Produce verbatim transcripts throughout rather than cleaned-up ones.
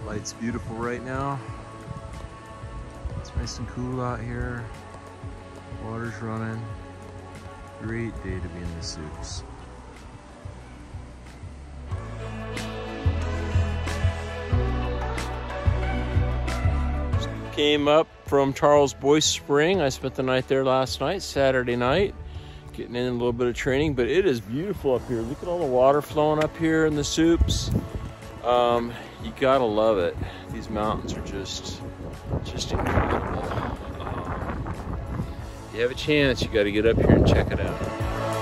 Light's beautiful right now. It's nice and cool out here. Water's running. Great day to be in the Supes. Came up from Charles Boyce Spring. I spent the night there last night, Saturday night, getting in a little bit of training, but it is beautiful up here. Look at all the water flowing up here in the Supes. Um, you gotta love it. These mountains are just, just incredible. Um, if you have a chance, you gotta get up here and check it out.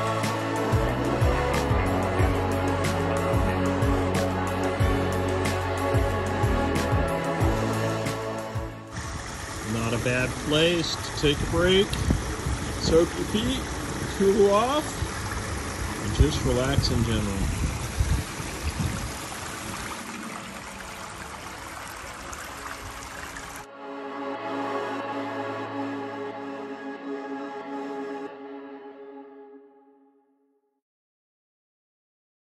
Not a bad place to take a break, soak your feet, cool off, and just relax in general.